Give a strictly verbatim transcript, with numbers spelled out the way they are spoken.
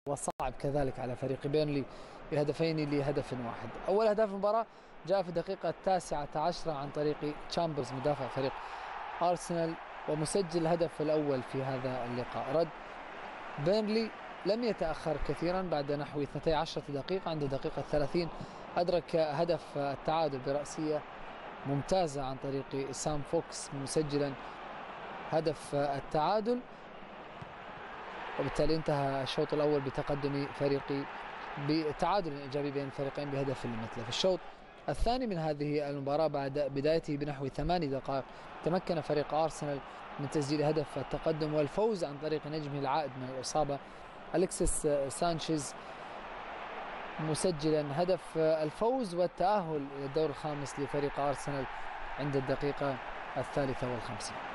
وصعب كذلك على فريق بيرنلي بهدفين لهدف واحد. أول أهداف المباراة جاء في الدقيقة التاسعة عشرة عن طريق تشامبرز مدافع فريق أرسنال، ومسجل الهدف الأول في هذا اللقاء. رد بيرنلي لم يتأخر كثيرا، بعد نحو اثنتي عشرة دقيقة عند الدقيقة الثلاثين أدرك هدف التعادل برأسية ممتازة عن طريق سام فوكس، مسجلا هدف التعادل، وبالتالي انتهى الشوط الأول بتقدم فريقي بتعادل إيجابي بين الفريقين بهدف لمثله. في الشوط الثاني من هذه المباراة بعد بدايته بنحو ثماني دقائق تمكن فريق أرسنال من تسجيل هدف التقدم والفوز عن طريق نجمه العائد من الإصابة أليكسيس سانشيز، مسجلا هدف الفوز والتأهل إلى الدور الخامس لفريق أرسنال عند الدقيقة الثالثة والخمسين.